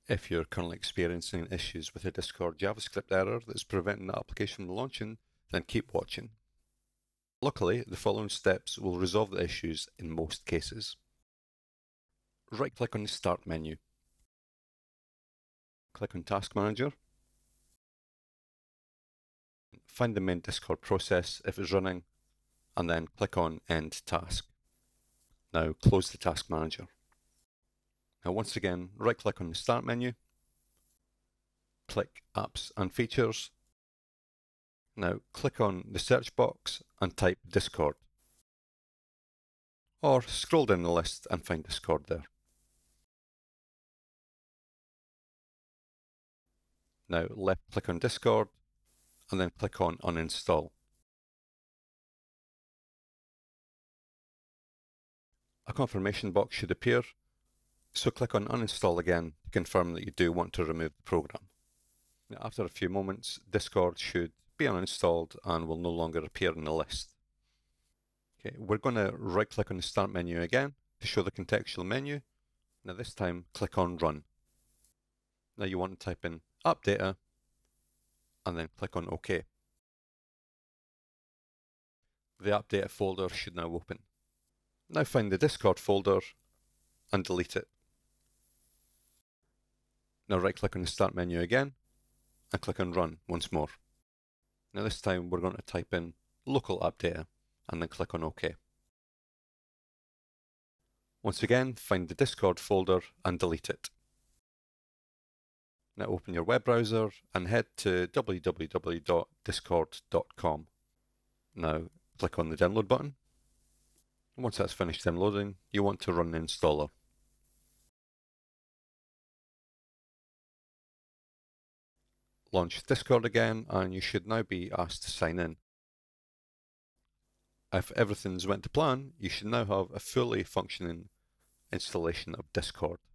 If you're currently experiencing issues with a Discord JavaScript error that's preventing the application from launching, then keep watching. Luckily, the following steps will resolve the issues in most cases. Right-click on the Start menu. Click on Task Manager. Find the main Discord process if it's running, and then click on End Task. Now close the Task Manager. Now once again, right-click on the Start menu. Click Apps and Features. Now click on the search box and type Discord. Or scroll down the list and find Discord there. Now left click on Discord and then click on Uninstall. A confirmation box should appear, so click on Uninstall again to confirm that you do want to remove the program. Now, after a few moments, Discord should be uninstalled and will no longer appear in the list. Okay, we're going to right-click on the Start menu again to show the contextual menu. Now this time, click on Run. Now you want to type in Appdata and then click on OK. The Appdata folder should now open. Now find the Discord folder and delete it. Now right-click on the Start menu again and click on Run once more. Now this time we're going to type in LocalAppdata and then click on OK. Once again, find the Discord folder and delete it. Now open your web browser and head to www.discord.com. Now click on the download button. Once that's finished downloading, you want to run the installer. Launch Discord again and you should now be asked to sign in. If everything's went to plan, you should now have a fully functioning installation of Discord.